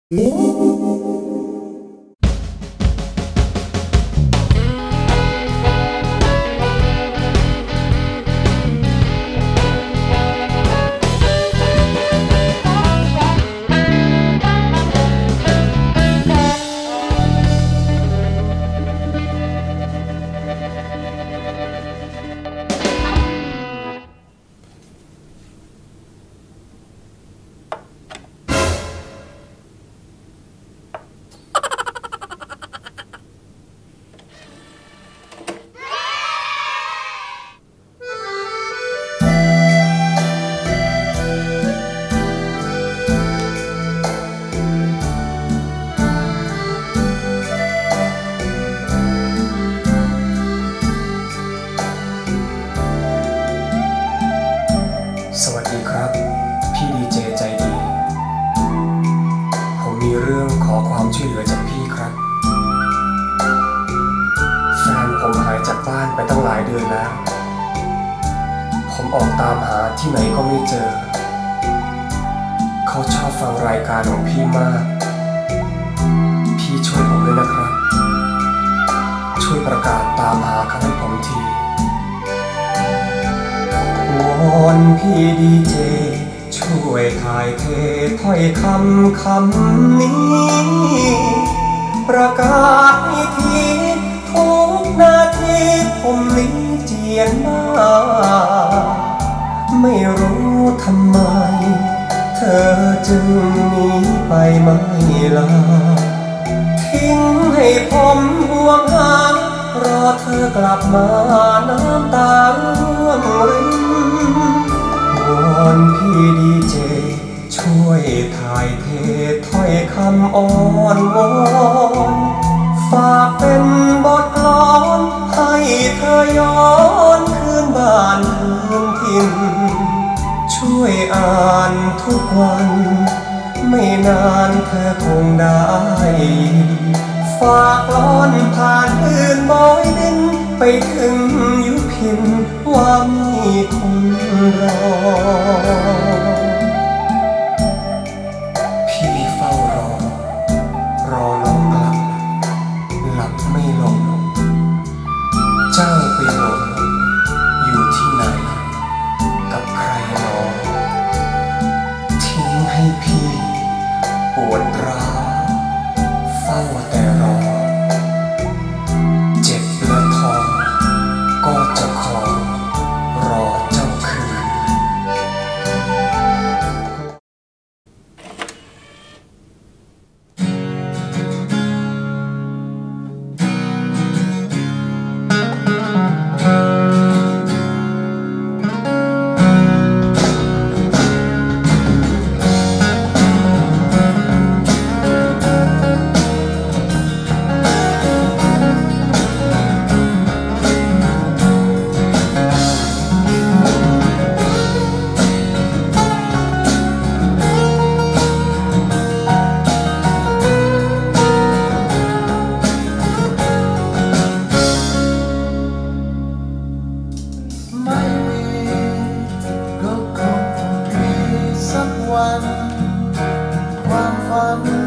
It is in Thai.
สวัสดีครับพี่ดีเจใจดีผมมีเรื่องขอความช่วยเหลือจากพี่ครับแฟนผมหายจากบ้านไปตั้งหลายเดือนแล้วผมออกตามหาที่ไหนก็ไม่เจอเขาชอบฟังรายการของพี่มากพี่ช่วยผมด้วยนะครับช่วยประกาศตามหาเขาให้ผมทีวอนพี่ดีเจช่วยถ่ายเทถ้อยคำนี้ประกาศให้ทีทุกนาทีผมลิ้นเจียนมาไม่รู้ทำไมเธอจึงหนีไปไม่ลาทิ้งให้ผมห่วงหารอเธอกลับมาน้ำตาร่วงรินวอนพี่ดีเจช่วยถ่ายเทถ้อยคำอ้อนวอนฝากเป็นบทกลอนให้เธอย้อนคืนบ้านคืนถิ่นช่วยอ่านทุกวันไม่นานเธอคงได้ฝากกลอนผ่านคืนบอยดินไปถึงยุพินว่ามีคนรอพี่เฝ้ารอน้องกลับหลับไม่ลงเจ้าไปหลงอยู่ที่ไหนกับใครหนอทิ้งให้พี่ปวดร้าวเฝ้าแต่รอเจ็บและทอก็จะขอรอเจ้าคืนความฝัน